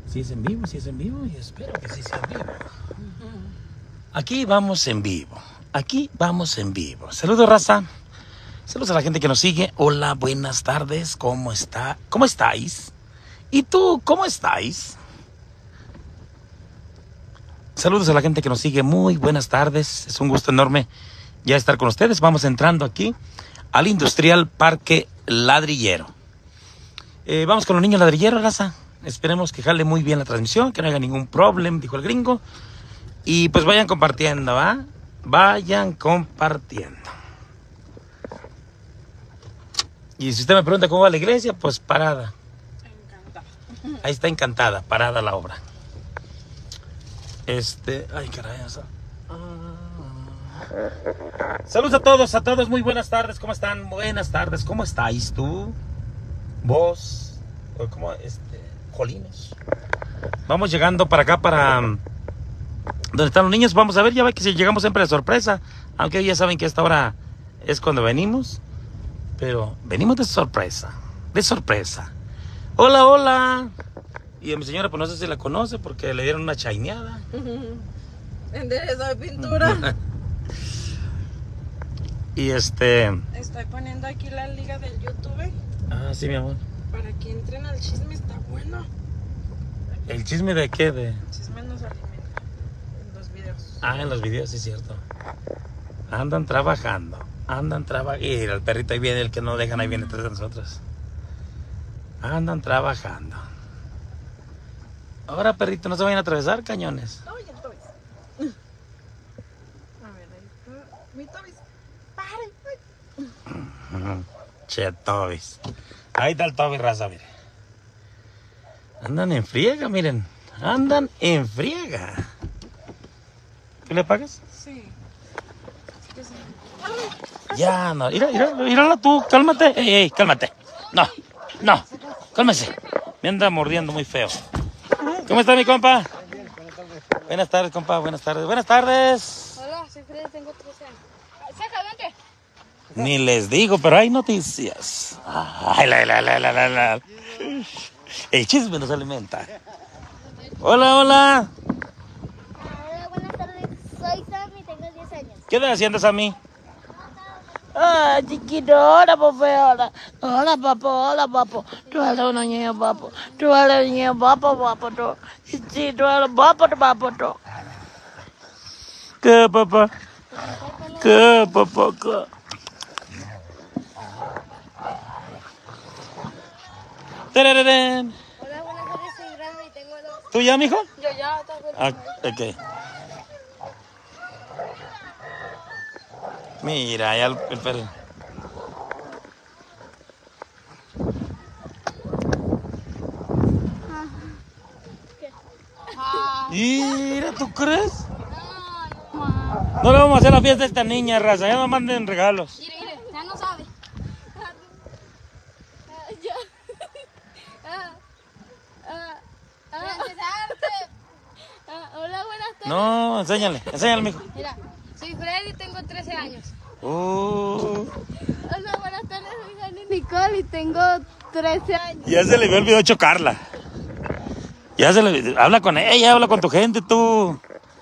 Si es en vivo, si es en vivo, y espero que sí sea en vivo. Aquí vamos en vivo. Aquí vamos en vivo. Saludos, raza. Saludos a la gente que nos sigue. Hola, buenas tardes. ¿Cómo está? ¿Cómo estáis? ¿Y tú, cómo estáis? Saludos a la gente que nos sigue. Muy buenas tardes. Es un gusto enorme ya estar con ustedes. Vamos entrando aquí al Industrial Parque Ladrillero. Vamos con los niños ladrilleros, raza. Esperemos que jale muy bien la transmisión, que no haya ningún problema, dijo el gringo. Y pues vayan compartiendo, ¿va? Vayan compartiendo. Y si usted me pregunta cómo va la iglesia, pues parada. Encantada. Ahí está encantada, parada la obra. Ay, caray. Saludos a todos, muy buenas tardes, ¿cómo están? Buenas tardes, ¿cómo estáis tú? Vos, ¿cómo? Jolines. Vamos llegando para acá, para donde están los niños. Vamos a ver, ya ve que si llegamos siempre de sorpresa. Aunque ya saben que a esta hora es cuando venimos. Pero venimos de sorpresa. De sorpresa. Hola, hola. Y a mi señora, pues no sé si la conoce porque le dieron una chaineada. Endereza de pintura. Y Estoy poniendo aquí la liga del YouTube. Ah, sí, mi amor. Para que entren al chisme, está bueno. ¿El chisme de qué? De... El chisme nos alimenta en los videos. Ah, en los videos, sí es cierto. Andan trabajando. Y el perrito ahí viene, el que no dejan, ahí viene detrás de nosotros. Andan trabajando. Ahora, perrito, no se vayan a atravesar, cañones. Ay, el Tobis. A ver, ahí está. Mi Tobis. ¡Pare! Che, Tobis. Ahí está el Tobis, raza, mire. Andan en friega, miren. Andan en friega. ¿Tú le pagas? Sí. Sí, sí. Ya, no. Mírala tú, cálmate. Ey, cálmate. No, cálmese. Me anda mordiendo muy feo. ¿Cómo está mi compa? Buenas tardes, compa, buenas tardes. Buenas tardes. Hola, soy Freddy, tengo 13 años. Saca, vente. Ni les digo, pero hay noticias. Ay, la. El chisme nos alimenta. Hola. Hola, buenas tardes. Soy Sam y tengo 10 años. ¿Qué estás haciendo, Sammy? Ah, chiquito, hola, papá, hola. Hola, papo. Tú eres un niño, papo. Tú eres un niño, papo, tú. Sí, tú eres papo, tú. ¿Qué, papá? ¿Qué, papá? ¿Qué? Tarararán. Hola, buenas tardes, soy grande y tengo 2. ¿Tú ya, mijo? Yo ya, está Ah, ok. Mira, ya el perro. Mira, ¿tú crees? No le vamos a hacer la fiesta a esta niña, raza. Ya no manden regalos. Mire, ya no sabe. Hola, buenas tardes. No, enséñale, mijo. Mira, soy Freddy y tengo 13 años. Hola, buenas tardes, soy Jani Nicole y tengo 13 años. Ya se le olvidó chocarla. Habla con ella, habla con tu gente, tú.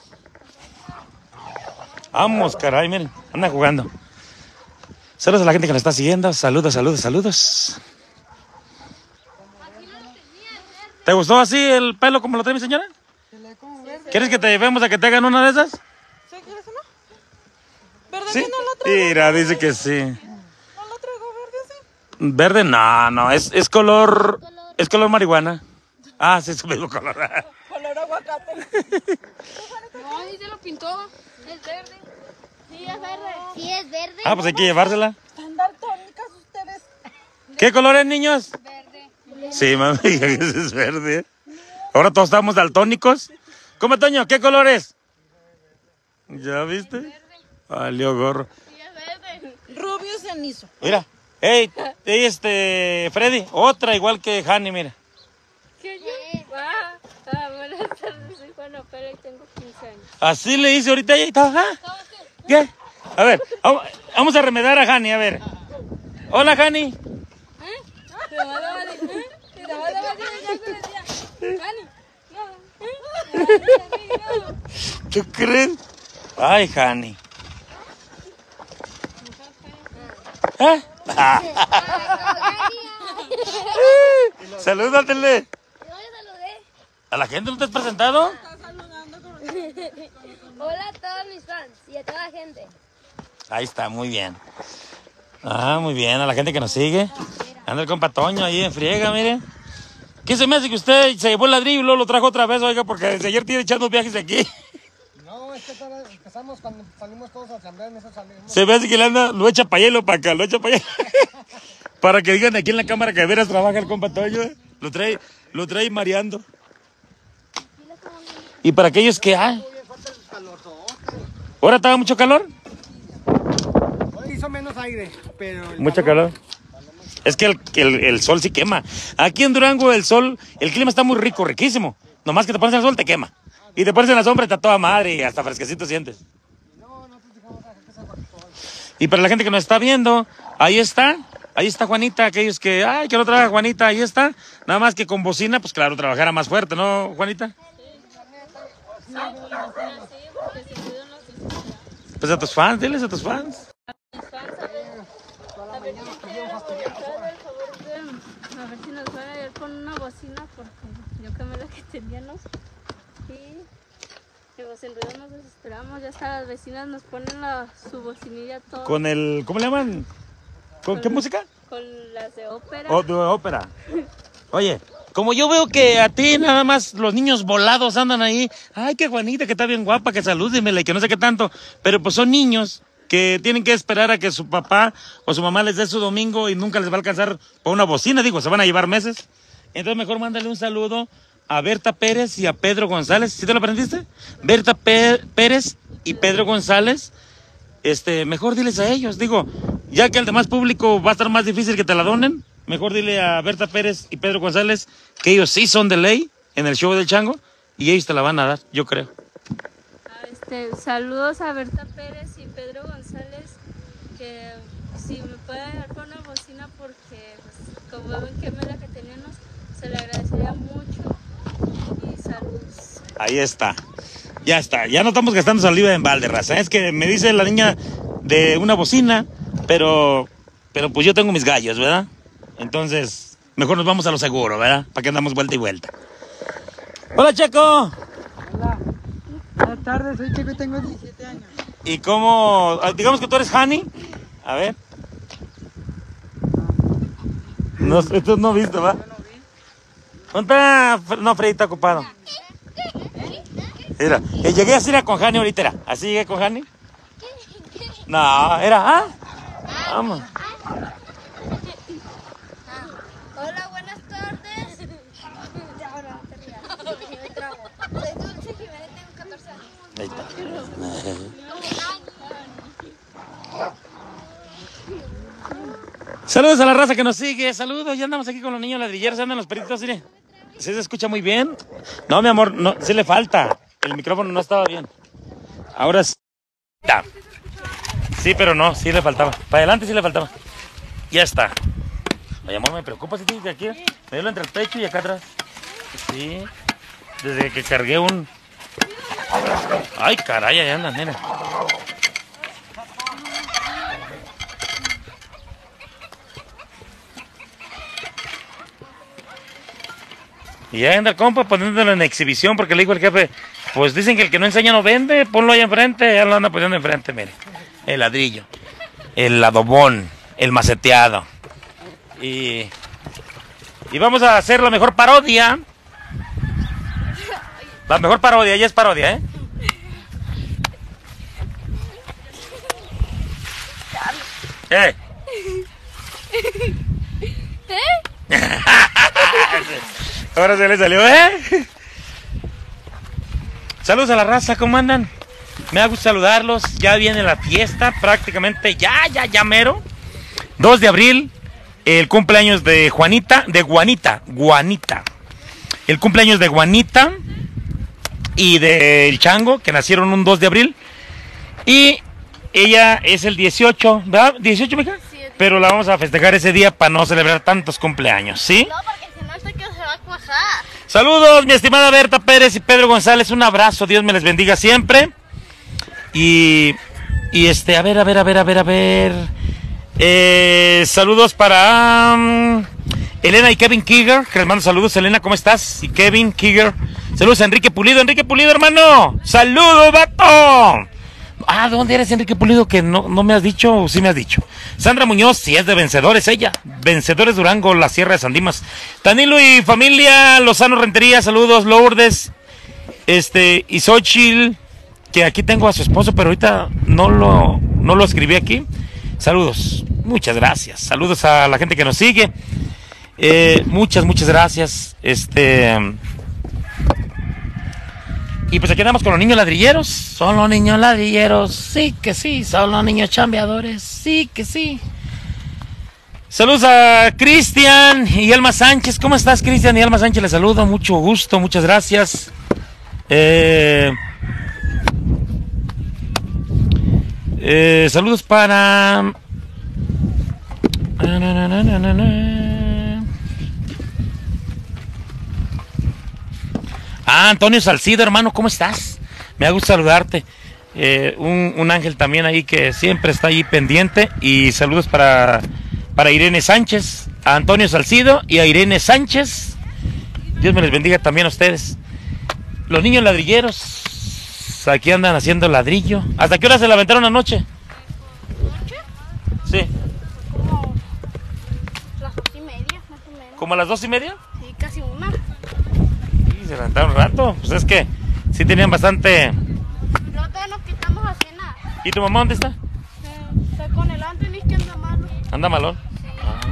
Vamos, caray, miren, anda jugando. Saludos a la gente que nos está siguiendo. Saludos. ¿Te gustó así el pelo como lo trae mi señora? ¿Quieres que te llevemos a que te hagan una de esas? ¿Sí quieres uno? ¿Verdad Sí. que no lo traigo? Mira, dice que sí. ¿No lo traigo verde así? Verde, no, es color marihuana. Ah, sí, es el mismo color. Color aguacate. No, sí se lo pintó. Es verde. Sí, es verde. Sí, es verde. Ah, pues hay que llevársela. Están daltónicas ustedes. ¿Qué color es, niños? Verde. Sí, mami, ese es verde. Ahora todos estamos daltónicos. ¿Cómo, Toño? ¿Qué color es? ¿Ya viste? Valió gorro. Sí, es verde. Rubio cenizo. Mira. Hey, Freddy, otra igual que Hani, mira. ¿Qué yo? Buenas tardes, soy Juana Pérez y tengo 15 años. Así le hice ahorita ella y estaba. ¿Qué? A ver, vamos a remedar a Hani, a ver. Hola, Hani. ¿Tú crees? Ay, Hani. ¿Eh? Salúdatele. ¿A la gente no te has presentado? Hola a todos mis fans y a toda la gente. Ahí está, muy bien. Ah, muy bien, a la gente que nos sigue. Anda el compa Toño ahí en friega, mire. ¿Qué se me hace que usted se llevó el ladrillo y luego lo trajo otra vez, oiga? Porque desde ayer tiene echando viajes de aquí. No, es que empezamos cuando salimos todos a chambear, en eso salimos. Se me hace que le anda, lo echa para allá y lo para acá, lo echa para allá. Para que digan aquí en la cámara que de veras trabaja el compa Toño. Lo trae mareando. Y para aquellos que... ¿Ahora estaba mucho calor? Hoy hizo menos aire, pero... Mucho calor. Es que el sol sí quema. Aquí en Durango el sol, el clima está muy rico, riquísimo. Nomás que te pones en el sol te quema. Y te pones en la sombra está toda madre y hasta fresquecito sientes. Y para la gente que nos está viendo, ahí está Juanita, aquellos que, ay, que no trabaja Juanita, ahí está. Nada más que con bocina, pues claro, trabajara más fuerte, ¿no, Juanita? Pues a tus fans, diles a tus fans. A ver si nos van a ayudar con una bocina porque yo quemé la que teníamos y pues en ruido nos desesperamos, ya hasta las vecinas nos ponen su bocinilla todo. Con el, ¿cómo le llaman? ¿Con qué música? Con las de ópera. De ópera. Oye, como yo veo que a ti nada más los niños volados andan ahí, ay, qué Juanita, que está bien guapa, que salúdemela y que no sé qué tanto, pero pues son niños que tienen que esperar a que su papá o su mamá les dé su domingo y nunca les va a alcanzar por una bocina, digo, se van a llevar meses. Entonces mejor mándale un saludo a Berta Pérez y a Pedro González. ¿Sí te lo aprendiste? Berta Pérez y Pedro González. Mejor diles a ellos, digo, ya que al demás público va a estar más difícil que te la donen, mejor dile a Berta Pérez y Pedro González que ellos sí son de ley en el show del Chango y ellos te la van a dar, yo creo. Saludos a Berta Pérez y Pedro González, que si me pueden dar con una bocina porque pues, como ven que la que teníamos, se le agradecería mucho y saludos. Ahí está, ya no estamos gastando saliva en balde, raza. Es que me dice la niña de una bocina, pero pues yo tengo mis gallos, ¿verdad? Entonces, mejor nos vamos a lo seguro, ¿verdad? Para que andamos vuelta y vuelta. Hola, Checo. Hola. Buenas tardes, soy Checo y tengo 17 años. ¿Y cómo? Digamos que tú eres Hani. A ver. No, esto no viste, ¿va? ¿Dónde está? No, Freddy está ocupado. Mira, llegué así era con Hani ahorita, era. ¿Así llegué con Hani? No, era, vamos. Hola, buenas tardes. Ahora te rías. Me trago. Soy Dulce Jiménez, tengo 14 años. Ahí está. Saludos a la raza que nos sigue, saludos, ya andamos aquí con los niños ladrilleros, andan los peritos, ¿sí? ¿Sí se escucha muy bien? No, mi amor, no, sí le falta, el micrófono no estaba bien. Ahora sí. Sí, pero no, sí le faltaba, para adelante sí le faltaba. Ya está. Oye, amor, me preocupa si tienes que aquí, me dio entre el pecho y acá atrás. Sí, desde que cargué un... Ay, caray, allá andan, nena. Y ya anda el compa poniéndolo en exhibición porque le dijo el jefe, pues dicen que el que no enseña no vende, ponlo ahí enfrente, ya lo anda poniendo enfrente, mire. El ladrillo, el adobón, el maceteado. Y vamos a hacer la mejor parodia. La mejor parodia, ya es parodia, ¿eh? Ahora se le salió, Saludos a la raza, ¿cómo andan? Me da gusto saludarlos, ya viene la fiesta, prácticamente ya mero. 2 de abril, el cumpleaños de Juanita, Guanita. El cumpleaños de Juanita y del Chango, que nacieron un 2 de abril. Y ella es el 18, ¿verdad? ¿18, mija? Sí, pero la vamos a festejar ese día para no celebrar tantos cumpleaños, ¿sí? No, porque si no, esto que se va a cuajar. Saludos, mi estimada Berta Pérez y Pedro González. Un abrazo, Dios me les bendiga siempre. Y a ver. Saludos para Elena y Kevin Kiger, que les mando saludos. Elena, ¿cómo estás? Y Kevin Kiger. Saludos a Enrique Pulido, hermano. Saludos, vato. Ah, ¿de dónde eres, Enrique Pulido? Que no me has dicho, o sí me has dicho. Sandra Muñoz, si es de Vencedores, ella. Vencedores Durango, la Sierra de San Dimas. Danilo y familia, Lozano Rentería, saludos. Lourdes, y Xochitl, que aquí tengo a su esposo, pero ahorita no lo escribí aquí. Saludos, muchas gracias. Saludos a la gente que nos sigue. Muchas gracias. Y pues aquí andamos con los niños ladrilleros. Son los niños ladrilleros, sí que sí. Son los niños chambeadores, sí que sí. Saludos a Cristian y Alma Sánchez. ¿Cómo estás, Cristian y Alma Sánchez? Les saludo, mucho gusto, muchas gracias. Saludos para... Antonio Salcido, hermano, ¿cómo estás? Me da gusto saludarte. Un ángel también ahí que siempre está ahí pendiente. Y saludos para Irene Sánchez, a Antonio Salcido y a Irene Sánchez. Dios me les bendiga también a ustedes. Los niños ladrilleros aquí andan haciendo ladrillo. ¿Hasta qué hora se la aventaron anoche? ¿Noche? Sí. Como las 2:30, más o menos. ¿Como a las 2:30? Sí, casi una. Sí, se levantaron un rato. Pues es que sí tenían bastante. Luego todavía nos quitamos a cenar. ¿Y tu mamá dónde está? Está con el Anthony, que anda malo. ¿Anda malón? Sí.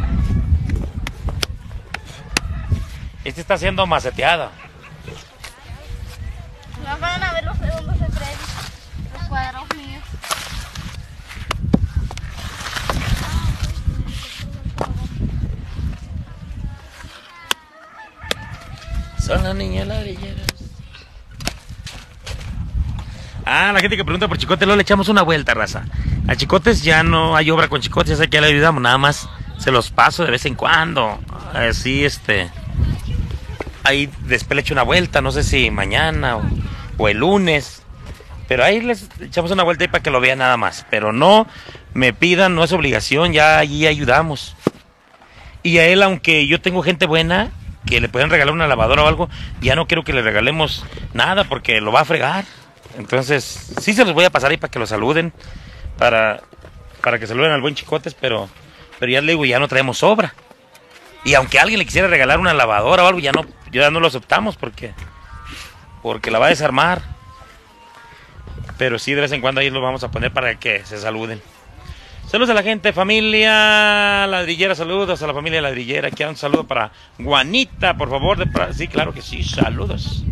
Este está haciendo maceteada. No van a ver los segundos de Freddy, los cuadros míos. Son las niñas ladrilleras. La gente que pregunta por Chicote, luego le echamos una vuelta, raza. A Chicotes ya no hay obra con Chicotes, ya sé que ya le ayudamos, nada más se los paso de vez en cuando. Así, ahí después le echo una vuelta, no sé si mañana o el lunes. Pero ahí les echamos una vuelta ahí para que lo vean nada más. Pero no me pidan, no es obligación, ya allí ayudamos. Y a él, aunque yo tengo gente buena que le pueden regalar una lavadora o algo, ya no quiero que le regalemos nada porque lo va a fregar. Entonces, sí se los voy a pasar ahí para que lo saluden, para que saluden al buen Chicotes, pero ya le digo, ya no traemos sobra. Y aunque alguien le quisiera regalar una lavadora o algo, ya no lo aceptamos porque la va a desarmar. Pero sí, de vez en cuando ahí lo vamos a poner para que se saluden. Saludos a la gente, familia ladrillera, saludos a la familia ladrillera. Aquí un saludo para Juanita, por favor. Sí, claro que sí, saludos.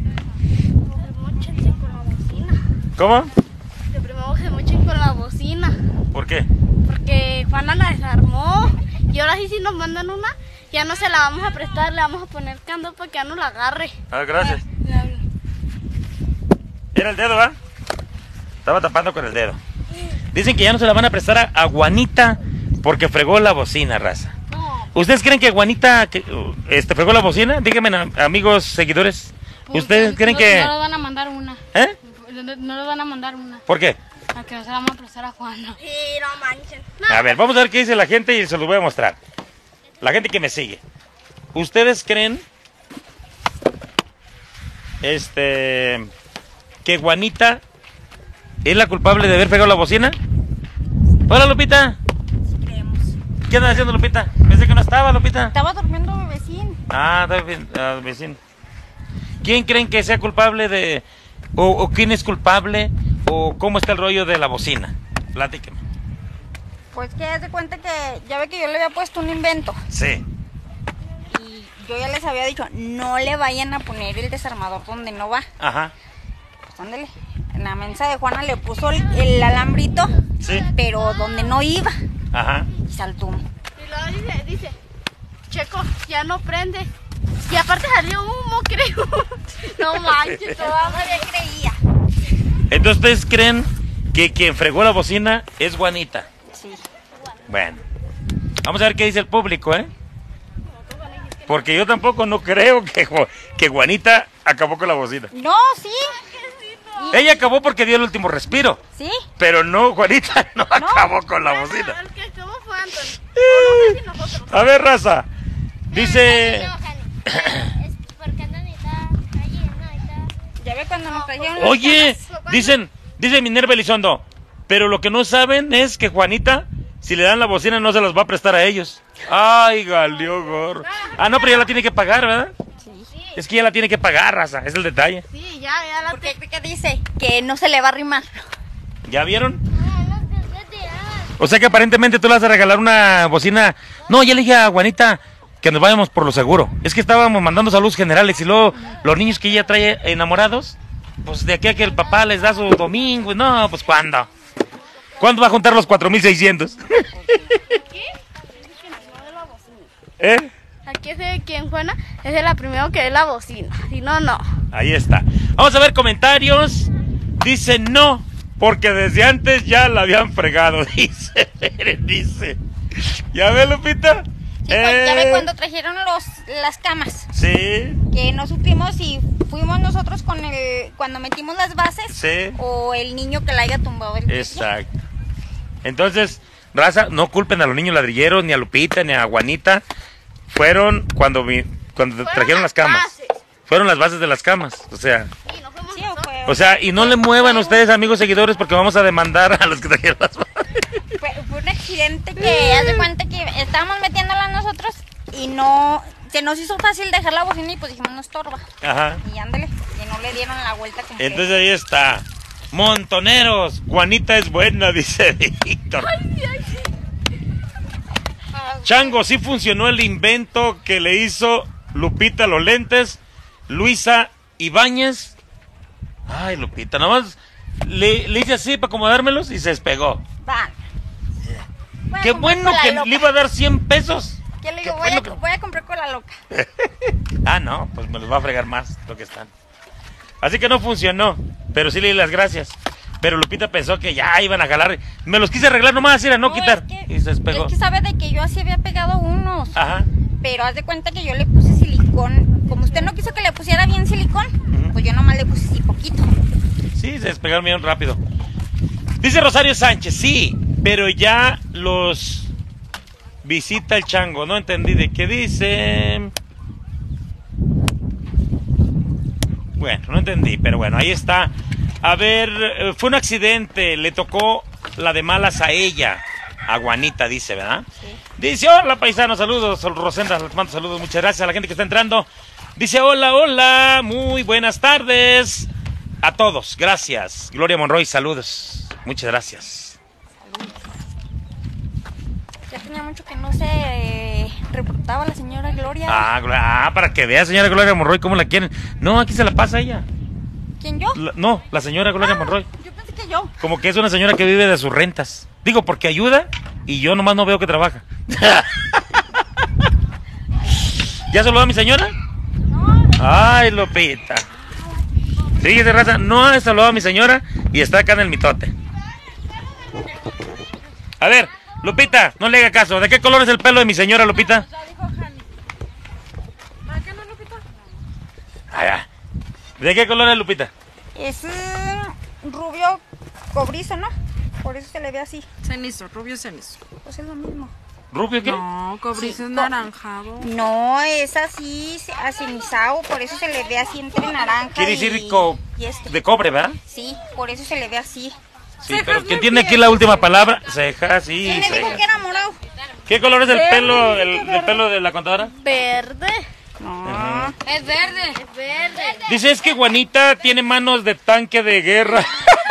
¿Cómo? De primero se mochen con la bocina. ¿Por qué? Porque Juana la desarmó. Y ahora sí, si nos mandan una, ya no se la vamos a prestar, le vamos a poner candado para que ya no la agarre. Gracias. Era el dedo, ¿verdad? Estaba tapando con el dedo. Dicen que ya no se la van a prestar a Juanita porque fregó la bocina, raza. No. ¿Ustedes creen que Juanita fregó la bocina? Díganme, amigos, seguidores. ¿Ustedes creen que...? No le van a mandar una. ¿Eh? No le van a mandar una. ¿Por qué? A que no se la vamos a prestar a Juana. Sí, no manchen. A ver, vamos a ver qué dice la gente y se los voy a mostrar. La gente que me sigue. ¿Ustedes creen que Juanita es la culpable de haber pegado la bocina? Hola, Lupita. Creemos. ¿Qué andas haciendo, Lupita? Pensé que no estaba, Lupita. Estaba durmiendo mi vecino. Está bien, vecino. ¿Quién creen que sea culpable de... o quién es culpable o cómo está el rollo de la bocina? Platíqueme. Pues que haz de cuenta que ya ve que yo le había puesto un invento Sí. y yo ya les había dicho, no le vayan a poner el desarmador donde no va. Ajá. Pues ándale, en la mensa de Juana le puso el alambrito, Sí. pero donde no iba Ajá. y saltó. Y luego dice, Checo, ya no prende. Y aparte salió humo, creo. No manches, Todavía creía. Entonces, ¿ustedes creen que quien fregó la bocina es Juanita? Sí. Bueno. Vamos a ver qué dice el público, ¿eh? Porque yo tampoco no creo que Juanita acabó con la bocina. No, sí. Ella acabó porque dio el último respiro. Sí. Pero no, Juanita no acabó con la bocina. El que acabó fue Anthony. A ver, raza. Dice... Porque Anthony está allí, ¿no? Ya ve cuando nos trajeron las Oye, camas. dice Minerva Elizondo, pero lo que no saben es que Juanita, si le dan la bocina, no se las va a prestar a ellos. Ay, galió gorro. Ah, no, pero ya la tiene que pagar, ¿verdad? Sí. Es que ya la tiene que pagar, raza, es el detalle. Sí, ya la Porque ¿qué dice? Que no se le va a arrimar. ¿Ya vieron? O sea que aparentemente tú le vas a regalar una bocina. No, ya le dije a Juanita que nos vayamos por lo seguro. Es que estábamos mandando saludos generales y luego los niños que ella trae enamorados, pues de aquí a que el papá les da su domingo. No, pues ¿cuándo? ¿Cuándo va a juntar los 4,600? ¿Eh? Aquí es de quien Juana es de la primera que es la bocina. Si no, no. Ahí está. Vamos a ver comentarios. Dice no, porque desde antes ya la habían fregado. Dice. ¿Ya ve, Lupita? Sí, ya ve cuando trajeron las camas. Sí. Que no supimos si fuimos nosotros cuando metimos las bases. Sí. O el niño que la haya tumbado el Exacto. Entonces, raza, no culpen a los niños ladrilleros, ni a Lupita, ni a Juanita. Fueron cuando trajeron las camas. Fueron las bases de las camas. O sea, Sí, o sea, y no le muevan ustedes, amigos seguidores, porque vamos a demandar a los que trajeron las bases. fue un accidente que haz de cuenta que estábamos metiéndola nosotros y no se nos hizo fácil dejar la bocina y pues dijimos no estorba. Ajá. Y ándale, que no le dieron la vuelta como Entonces ahí está. Montoneros, Juanita es buena, dice Víctor. Chango, sí funcionó el invento que le hizo Lupita a los lentes. Luisa Ibáñez. Ay, Lupita, nomás le hice así para acomodármelos y se despegó. van. Qué bueno que le iba a dar 100 pesos. ¿Qué le digo? Qué bueno Voy a comprar con la loca. Ah, no, pues me los va a fregar más lo que están. Así que no funcionó, pero sí le di las gracias. Pero Lupita pensó que ya iban a jalar. Me los quise arreglar nomás, era no quitar. Y se despegó. Es que sabe de que yo así había pegado unos. Ajá. Pero haz de cuenta que yo le puse silicón. Como usted no quiso que le pusiera bien silicón, pues yo nomás le puse así poquito. Sí, se despegaron bien rápido. Dice Rosario Sánchez, sí, pero ya los visita el chango. No entendí de qué dice. Bueno, no entendí, pero bueno, ahí está. A ver, fue un accidente, le tocó la de malas a ella, a Juanita, dice, ¿verdad? Sí. Dice, hola paisano, saludos, Rosenda, les mando saludos, muchas gracias a la gente que está entrando. Dice, hola, hola, muy buenas tardes a todos, gracias. Gloria Monroy, saludos, muchas gracias. Ya tenía mucho que no se reportaba la señora Gloria. Para que vea, señora Gloria Monroy, cómo la quieren. No, aquí se la pasa ella. ¿Quién, yo? No, la señora Gloria Monroy. Yo pensé que yo. Como que es una señora que vive de sus rentas. Digo, porque ayuda y yo nomás no veo que trabaja. ¿Ya saludó a mi señora? No. Ay, Lupita. Fíjese, raza, no he saludado a mi señora y está acá en el mitote. A ver, Lupita, no le haga caso. ¿De qué color es el pelo de mi señora, Lupita? Ya dijo Jani. ¿Para qué no, Lupita? Allá. ¿De qué color es, Lupita? Es rubio cobrizo, ¿no? Por eso se le ve así. Cenizo, rubio cenizo. Pues es lo mismo. ¿Rubio qué? No, cobrizo Sí, es naranjado. No, es así, acenizado, por eso se le ve así entre naranja Quiere decir y este. de cobre, ¿verdad? Sí, por eso se le ve así. Sí, pero quien tiene aquí la última palabra, cejas, sí, ¿Quién le dijo cejas. que era morado? ¿Qué color es el pelo, el pelo de la contadora? Verde. No. Es verde. Es verde. Dice, es que Juanita tiene manos de tanque de guerra.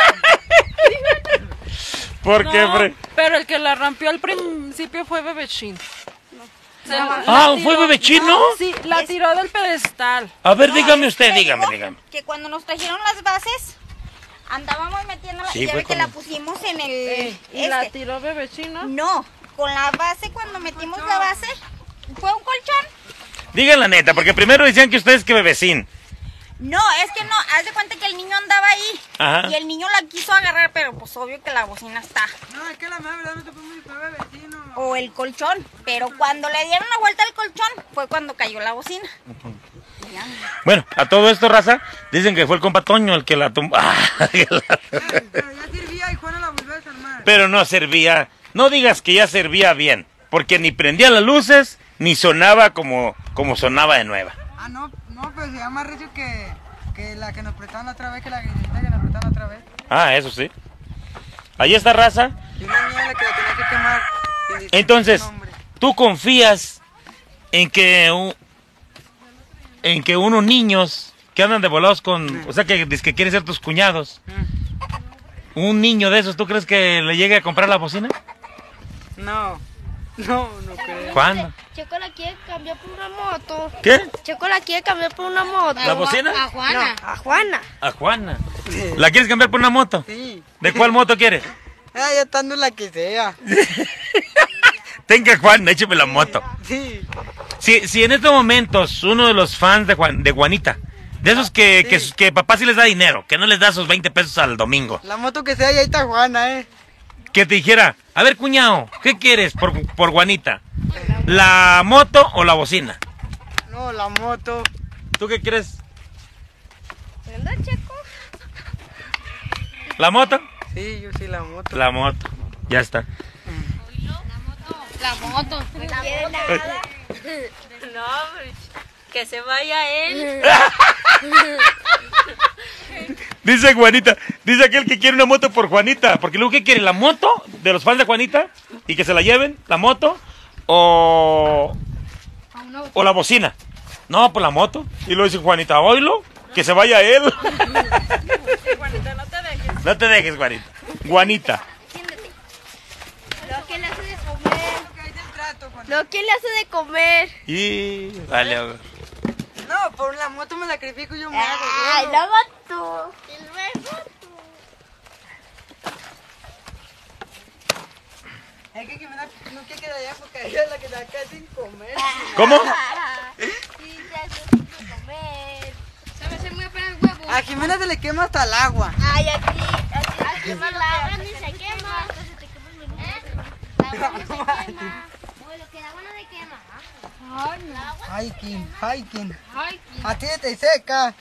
¿Por qué, Fre? Pero el que la rompió al principio fue Bebechín. ¿Fue Bebechino? Sí, la tiró del pedestal. A ver, dígame usted, Le dígame. digo Que cuando nos trajeron las bases, andábamos metiéndola Sí, y ya fue ve que como- la pusimos en el... Y la tiró Bebechino. No, con la base, cuando metimos la base, fue un colchón. Digan la neta, porque primero decían que ustedes que bebecín. No, es que no, haz de cuenta que el niño andaba ahí. Ajá. Y el niño la quiso agarrar, pero pues obvio que la bocina está. No, es que la madre no te pongo mi bebé vecino. O el colchón. Pero cuando le dieron una vuelta al colchón, fue cuando cayó la bocina. Bueno, a todo esto, raza, dicen que fue el compa Toño el que la tumbó. Pero ya servía y Juana la volvió a desarmar. Pero no servía. No digas que ya servía bien, porque ni prendía las luces, ni sonaba como sonaba de nueva. Ah, no, pero se llama recio que la que nos prestaron la otra vez, que la que nos prestaron la otra vez. Ah, eso sí. Ahí está, raza. Y una niña la que la tenía que quemar. Entonces, ¿tú confías en que unos niños que andan de volados con... O sea, que quieren ser tus cuñados. Un niño de esos, ¿tú crees que le llegue a comprar la bocina? No creo. ¿Cuándo? Checo la quiere cambiar por una moto. ¿Qué? Checo la quiere cambiar por una moto. ¿La bocina? A Juana. No, a Juana. A Juana. ¿La quieres cambiar por una moto? Sí. ¿De cuál moto quieres? Ah, ya estando la que sea. Tenga, Juan, écheme la moto. Sí. Si en estos momentos uno de los fans de Juanita, de esos que papá sí les da dinero, que no les da esos 20 pesos al domingo, La moto que sea y ahí está Juana, que te dijera, a ver, cuñado, ¿qué quieres por Juanita? ¿La moto o la bocina? No, la moto. ¿Tú qué quieres? ¿Verdad, Checo? ¿La moto? Sí, yo sí la moto. La moto, ya está. La moto. No quiere nada. No, que se vaya él. Dice Juanita, dice aquel que quiere una moto por Juanita, porque luego ¿qué quiere? ¿La moto de los fans de Juanita? ¿Y que se la lleven? ¿La moto? ¿O la bocina? No, pues la moto. Y luego dice Juanita, oílo, que se vaya él. Juanita, no te dejes. No te dejes, Juanita. Juanita. Lo que le hace de comer. Ahí está el trato, Juanita. Lo que le hace de comer. Y... Vale, a ver. No, por la moto me sacrifico yo me hago. Ay, yo no. luego tú. Y luego tú. Es que Jimena no quiere quedar allá porque ella es la que está acá sin comer. ¿Cómo? Sí, te hace de comer. Sabe hacer muy apenas huevo. A Jimena se le quema hasta el agua. Ay, aquí quema la agua ni se quema. La agua ni se quema. O lo que el agua no se quema. Hiking. Ay, A ti te seca.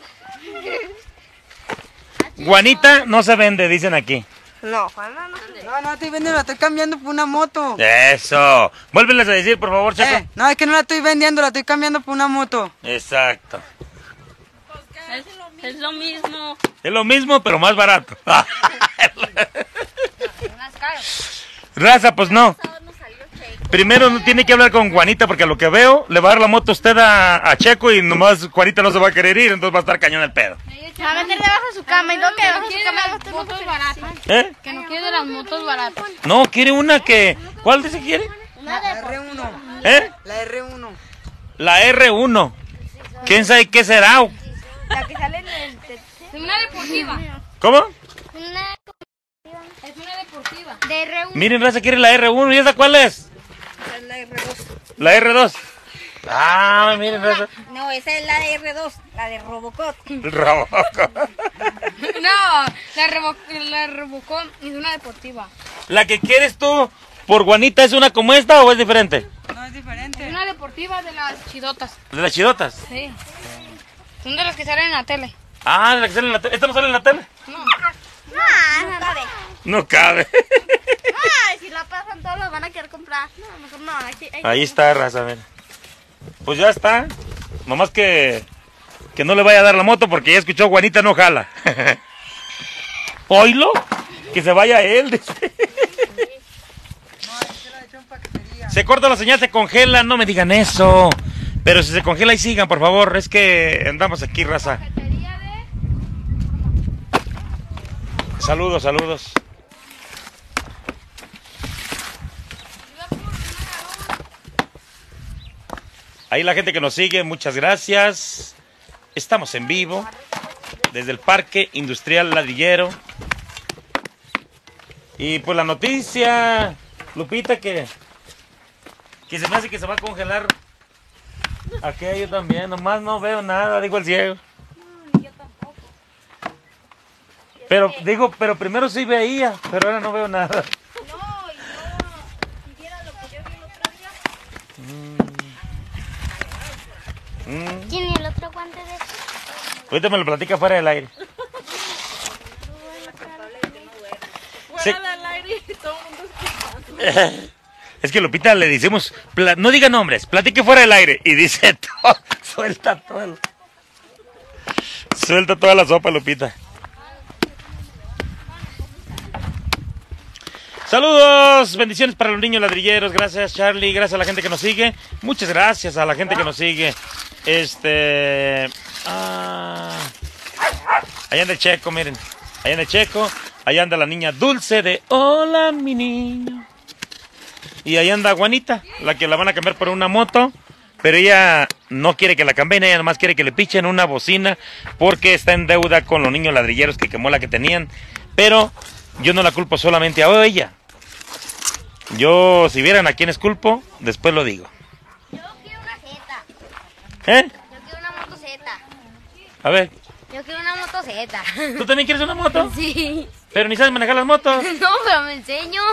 Juanita no se vende, dicen aquí. No, Juana no. No, estoy vendiendo, la estoy cambiando por una moto. Eso. Vuélveles a decir, por favor, Chaco. No, es que no la estoy vendiendo, la estoy cambiando por una moto. Exacto. es lo mismo. Es lo mismo, pero más barato. Raza, pues no. Primero no tiene que hablar con Juanita porque a lo que veo le va a dar la moto a usted a Checo y nomás Juanita no se va a querer ir, entonces va a estar cañón el pedo. Va a meter debajo de su cama y luego que debajo de su quiere cama las motos baratas. ¿Eh? Que no quiere de las motos baratas. No, quiere una que... ¿Cuál dice que quiere? La R1. ¿Eh? La R1. La R1. ¿Quién sabe qué será? La que sale en el... Una deportiva. ¿Cómo? Es una deportiva. De R1. Miren, raza, quiere la R1. ¿Y esa cuál es? La R2. La R2. Ah, miren, raza. No, esa es la de R2, la de Robocop. Robocop. No, la Robocop es una deportiva. ¿La que quieres tú por Juanita es una como esta o es diferente? No, es diferente. Es una deportiva de las chidotas. ¿De las chidotas? Sí. Son de las que salen en la tele. Ah, de la que sale en la tele. ¿Esta no sale en la tele? No cabe. No cabe. Ay, si la pasan todos los van a querer comprar. No, mejor no. Ahí está, raza, mira. Pues ya está. Nomás que no le vaya a dar la moto porque ya escuchó Juanita no jala. Oílo, que se vaya él. Dice. Se corta la señal, se congela, no me digan eso. Pero si se congela y sigan, por favor. Es que andamos aquí, raza. Saludos, saludos. Ahí la gente que nos sigue, muchas gracias. Estamos en vivo desde el Parque Industrial Ladrillero. Y pues la noticia, Lupita, que se me hace que se va a congelar aquello también. Nomás no veo nada, digo el ciego. Yo Pero digo, pero primero sí veía, pero ahora no veo nada. No, y no, viera lo que yo vi el otro día. ¿Tiene el otro guante de eso? Ahorita me lo platica fuera del aire. Sí. Fuera del aire y todo el mundo escuchando. Es que Lupita le decimos, no diga nombres, platique fuera del aire. Y dice todo, suelta toda la sopa, Lupita. Saludos, bendiciones para los niños ladrilleros. Gracias, Charlie, gracias a la gente que nos sigue. Muchas gracias a la gente que nos sigue. Allá anda el Checo, miren. Allá anda el Checo. Allá anda la niña Dulce de hola, mi niño. Y ahí anda Juanita, la que la van a cambiar por una moto. Pero ella no quiere que la cambien, ella nomás quiere que le pichen una bocina porque está en deuda con los niños ladrilleros que quemó la que tenían. Pero yo no la culpo solamente a ella. Yo, si vieran a quién es culpo, después lo digo. Yo quiero una Z. ¿Eh? Yo quiero una moto Z. A ver, Yo quiero una moto Z. ¿tú también quieres una moto? Sí. Pero ni sabes manejar las motos. No, pero me enseño.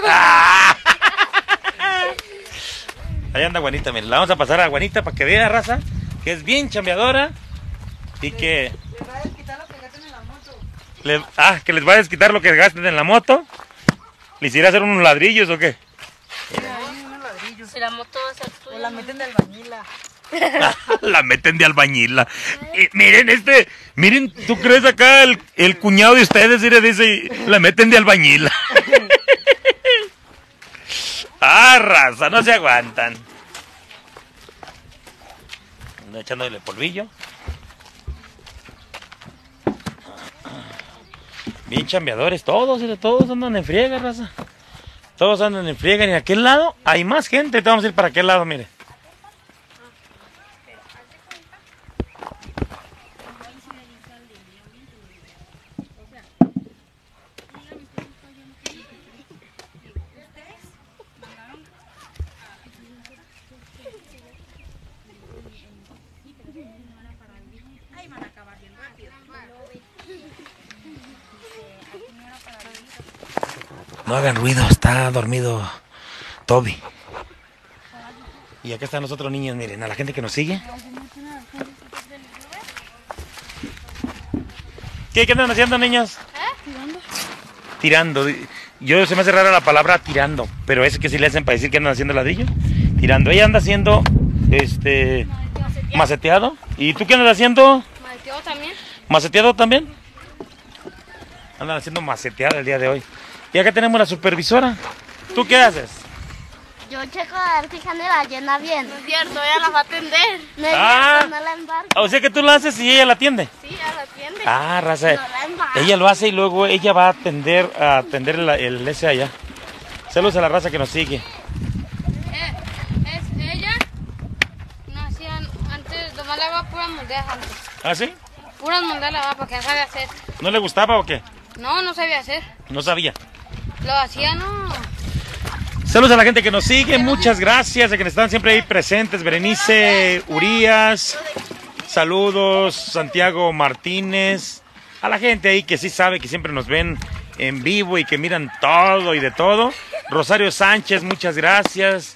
Ahí anda Juanita, miren, la vamos a pasar a Juanita para que vea, raza, que es bien chambeadora y que... Le va a desquitar lo que gasten en la moto. que les va a desquitar lo que gasten en la moto. ¿Les irá a hacer unos ladrillos o qué? Ahí unos ladrillos. Si la moto va a ser O tuya. la meten de albañila. La meten de albañila. Miren, ¿tú crees acá el cuñado de ustedes? Dice, la meten de albañila. Raza, no se aguantan. Ando echándole polvillo. Bien chambeadores, todos andan en friega, raza. Todos andan en friega. Y en aquel lado hay más gente. Te vamos a ir para aquel lado, mire. No hagan ruido, está dormido Toby. Y acá están los otros niños, miren, a la gente que nos sigue. ¿Qué andan haciendo, niños? Tirando. Yo se me hace rara la palabra tirando, pero es que sí le hacen para decir que andan haciendo ladrillo. Tirando. Ella anda haciendo maceteado. ¿Y tú qué andas haciendo? Maceteado también. ¿Maceteado también? Andan haciendo maceteado el día de hoy. Y acá tenemos la supervisora. ¿Tú qué haces? Yo checo a ver si jale la llena bien. No es cierto, ella la va a atender. No es Ah. cierto, no la embarco. O sea que tú lo haces y ella la atiende. Sí, ella la atiende. Raza. No la embarco. Ella lo hace y luego ella va a atender el ese allá. Saludos a la raza que nos sigue. Es ella. No hacían antes, nomás le daba puras moldeas antes. ¿Ah, sí? Puras moldeas le daba porque ya sabía hacer. ¿No le gustaba o qué? No, no sabía hacer. No sabía. Lo hacía, no. Saludos a la gente que nos sigue, muchas gracias a quienes están siempre ahí presentes. Berenice Urias, saludos, Santiago Martínez, a la gente ahí que sí sabe que siempre nos ven en vivo y que miran todo y de todo. Rosario Sánchez, muchas gracias.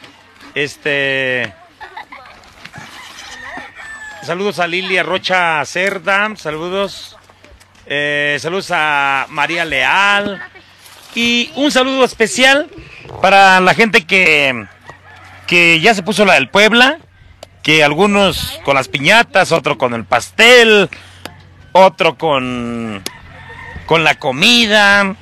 Saludos a Lilia Rocha Cerda, saludos. Saludos a María Leal. Y un saludo especial para la gente que ya se puso la del Puebla, que algunos con las piñatas, otro con el pastel, otro con la comida,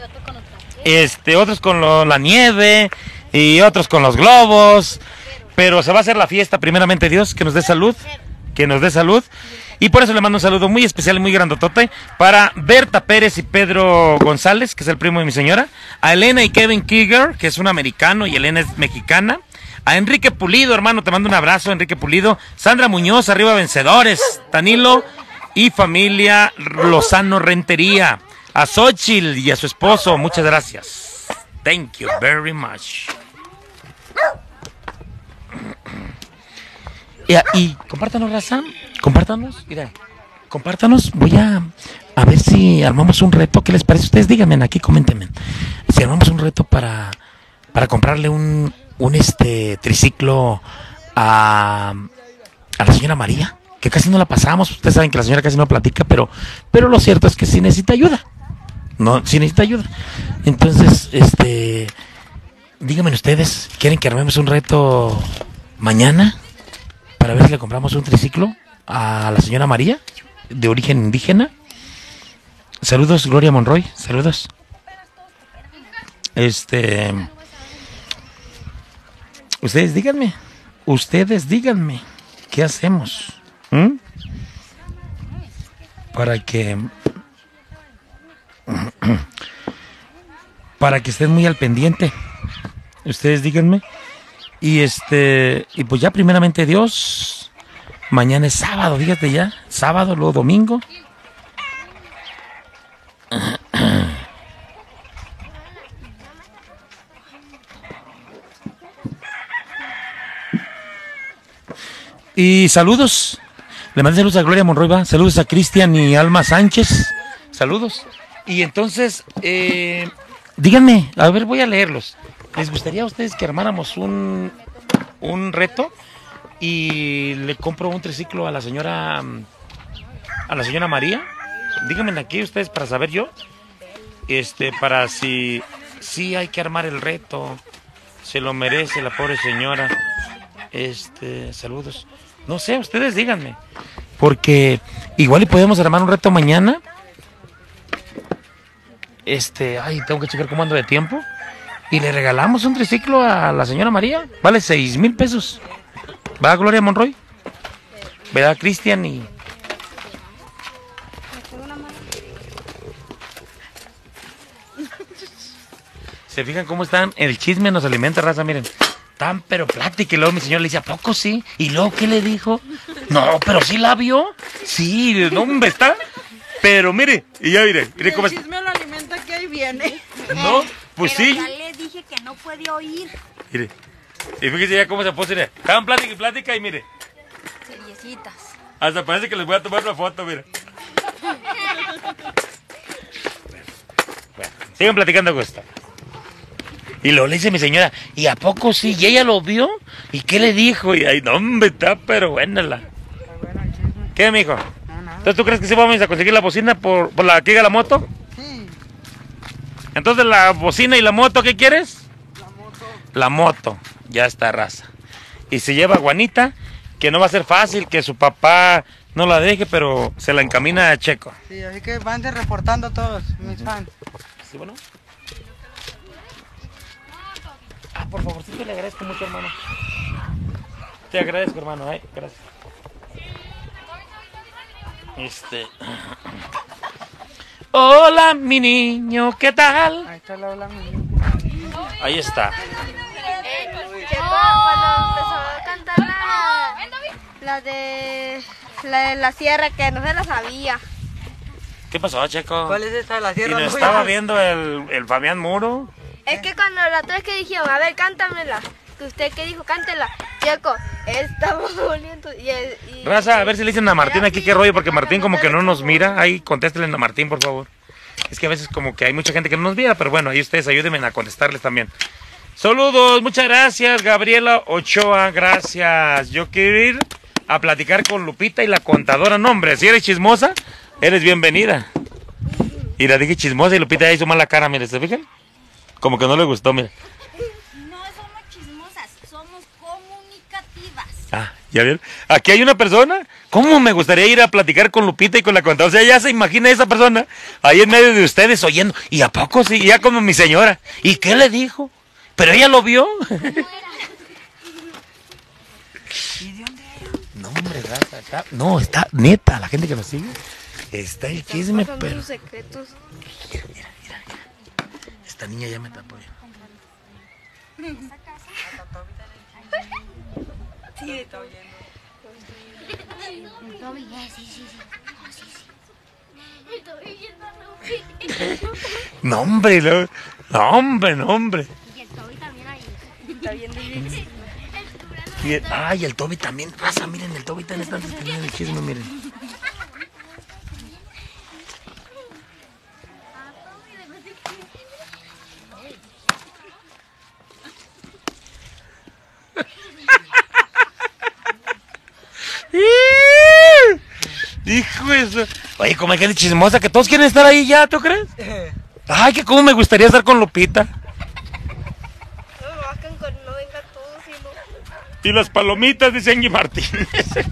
otros con la nieve y otros con los globos. Pero se va a hacer la fiesta, primeramente Dios, que nos dé salud, Y por eso le mando un saludo muy especial y muy grandotote para Berta Pérez y Pedro González, que es el primo de mi señora, a Elena y Kevin Kiger, que es un americano y Elena es mexicana, a Enrique Pulido, hermano, te mando un abrazo, Enrique Pulido, Sandra Muñoz, arriba vencedores, Danilo y familia Lozano Rentería, a Xochitl y a su esposo, muchas gracias. Thank you very much. Y compártanos, raza. Compártanos. Mira. compártanos. Voy a ver si armamos un reto. ¿Qué les parece? Ustedes díganme aquí, coméntenme. Si armamos un reto para comprarle un triciclo a la señora María, que casi no la pasamos. Ustedes saben que la señora casi no platica, pero lo cierto es que sí necesita ayuda. No, sí necesita ayuda. Entonces, díganme ustedes, ¿quieren que armemos un reto mañana para ver si le compramos un triciclo a la señora María, de origen indígena? Saludos, Gloria Monroy, saludos. Ustedes díganme, ¿qué hacemos? Para que estén muy al pendiente. Ustedes díganme. Y pues ya primeramente Dios, mañana es sábado, fíjate ya, sábado, luego domingo. Y saludos. Le mandé saludos a Gloria Monroy, ¿va? Saludos a Cristian y Alma Sánchez. Saludos. Y entonces, díganme, a ver, voy a leerlos. ¿Les gustaría a ustedes que armáramos un reto y le compro un triciclo a la señora María? Díganme aquí ustedes para saber yo. Para si hay que armar el reto. Se lo merece la pobre señora. Saludos. No sé, ustedes díganme. Porque igual y podemos armar un reto mañana. Tengo que checar cómo ando de tiempo. Y le regalamos un triciclo a la señora María. Vale 6,000 pesos. ¿Va, Gloria Monroy? ¿Verdad, Cristian? Y ¿se fijan cómo están? El chisme nos alimenta, raza, miren. Tan, pero plática. Y luego mi señor le dice, ¿a poco sí? Y luego, ¿qué le dijo? No, pero sí la vio. Sí, no, hombre, está. Pero mire, y ya mire cómo está. El chisme lo alimenta que ahí viene. No, pues pero sí. ya le dije que no puede oír. Mire, y fíjese ya cómo se puso, mire. Estaban plática y plática y mire. Seriecitas. Hasta parece que les voy a tomar una foto, mire. Bueno, sigan platicando con esto. Y luego le dice mi señora, ¿y a poco sí? ¿Y ella lo vio? ¿Y qué le dijo? Y ay, no, hombre, está pero buena la. ¿Qué, mijo? Entonces, ¿tú crees que sí vamos a conseguir la bocina por la que llega la moto? Sí, Entonces, la bocina y la moto, ¿qué quieres? La moto, ya está, raza. Y se lleva a Juanita, que no va a ser fácil, que su papá no la deje, pero se la encamina a Checo. sí, así que van reportando todos mis fans. ¿Sí, bueno? Por favor, sí, le agradezco mucho, hermano. Te agradezco, hermano, gracias. Hola, mi niño, ¿qué tal? Ahí está la ola, mi. Ahí está. Cuando empezó a cantar la de la sierra, que no se la sabía. ¿Qué pasó, Checo? ¿Cuál es esta? La ¿Y sierra. no Muy estaba bien. viendo el Fabián Muro? Es que cuando la otra vez que dijeron, a ver, cántamela, que usted que dijo, cántela, Checo, estamos volviendo. Y Raza, a ver si le dicen a Martín aquí qué rollo, porque Martín como que no nos mira. Ahí contéstenle a Martín, por favor. Es que a veces como que hay mucha gente que no nos mira, pero bueno, ahí ustedes ayúdenme a contestarles también. Saludos, muchas gracias, Gabriela Ochoa, gracias. Yo quiero ir a platicar con Lupita y la contadora. No, hombre, si eres chismosa, eres bienvenida. Y la dije chismosa y Lupita ya hizo mala cara, mire, ¿se fijan? Como que no le gustó, mire. No somos chismosas, somos comunicativas. Ah, ¿ya vieron? Aquí hay una persona. ¿Cómo me gustaría ir a platicar con Lupita y con la contadora? O sea, ya se imagina esa persona ahí en medio de ustedes oyendo. ¿Y a poco sí? Ya como mi señora. ¿Y qué le dijo? ¿Pero ella lo vio? No, hombre, raza, no, está neta, la gente que nos sigue. Está el chisme, pero... sus secretos. Mira. Esta niña ya me tapó. Sí, está oyendo. No, hombre, no, hombre. Y el Toby también ahí. Está viendo bien. Ay, el Toby también. Raza, miren, el Toby también está entretenido en el chisme, miren. eso. Oye, como hay gente chismosa que todos quieren estar ahí ya, ¿tú crees? Ay, que cómo me gustaría estar con Lupita. No vengan todos, sino... Y las palomitas, dice Angie Martínez.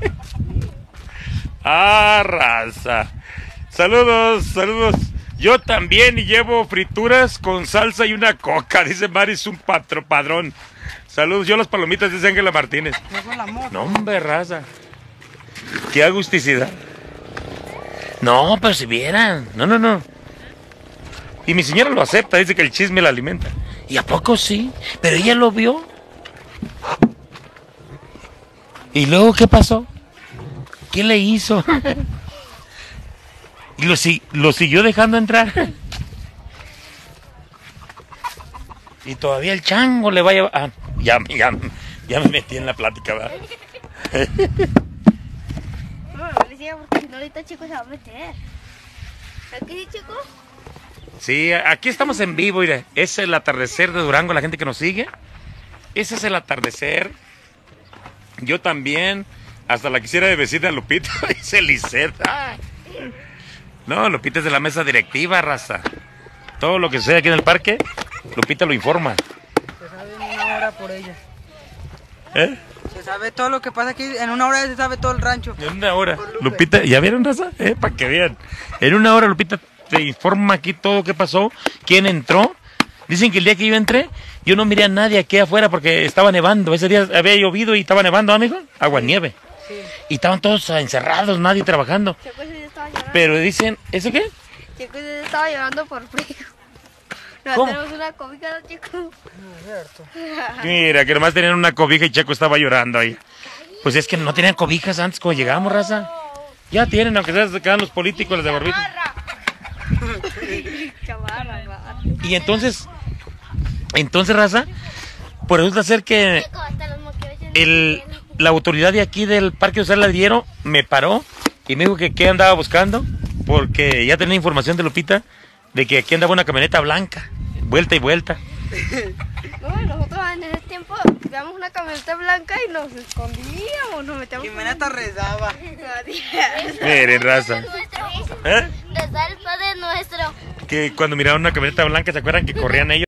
Ah, raza. Saludos, saludos. Yo también y llevo frituras con salsa y una coca, dice Mari, es un padrón. Saludos, yo las palomitas, dice Ángela Martínez. No, hombre, raza. Qué agusticidad. No, pero si vieran. No. Y mi señora lo acepta, dice que el chisme la alimenta. ¿Y a poco sí? Pero ella lo vio. ¿Y luego qué pasó? ¿Qué le hizo? Y lo siguió dejando entrar. Y todavía el chango le va a llevar... Ah, ya me metí en la plática, ¿verdad? No, no decía porque si no ahorita Chico se va a meter. ¿Aquí sí, Chico? Sí, aquí estamos en vivo, mire. Es el atardecer de Durango, la gente que nos sigue. Ese es el atardecer. Yo también, hasta la quisiera de vecina Lupita, dice Lisette. No, Lupita es de la mesa directiva, raza. Todo lo que sucede aquí en el parque, Lupita lo informa. Se sabe en una hora por ella. ¿Eh? Se sabe todo lo que pasa aquí, en una hora se sabe todo el rancho. En una hora. Lupita, ¿ya vieron, raza? Para que vean. En una hora Lupita te informa aquí todo qué pasó, quién entró. Dicen que el día que yo entré, yo no miré a nadie aquí afuera porque estaba nevando. Ese día había llovido y estaba nevando, amigo. Agua nieve. Sí. Y estaban todos encerrados, nadie trabajando. Chico sí estaba llorando. Pero dicen, ¿eso qué? Chico sí estaba llorando por frío. No ¿Cómo? tenemos una cobija, ¿no, Chico? Mira, que nomás tenían una cobija y Checo estaba llorando ahí. Pues es que no tenían cobijas antes cuando llegamos, raza. Ya tienen, aunque se quedan los políticos, los de Barbito. Chamarra. Y entonces, raza, pues resulta ser que la autoridad de aquí del Parque José Ladrillero me paró y me dijo que qué andaba buscando, porque ya tenía información de Lupita de que aquí andaba una camioneta blanca, vuelta y vuelta. No, nosotros en ese tiempo veíamos una camioneta blanca y nos escondíamos, nos metíamos. Jimena rezaba. Miren, raza. ¿Eh? Les da el Padre Nuestro. Que cuando miraron una camioneta blanca, ¿se acuerdan que corrían ellos?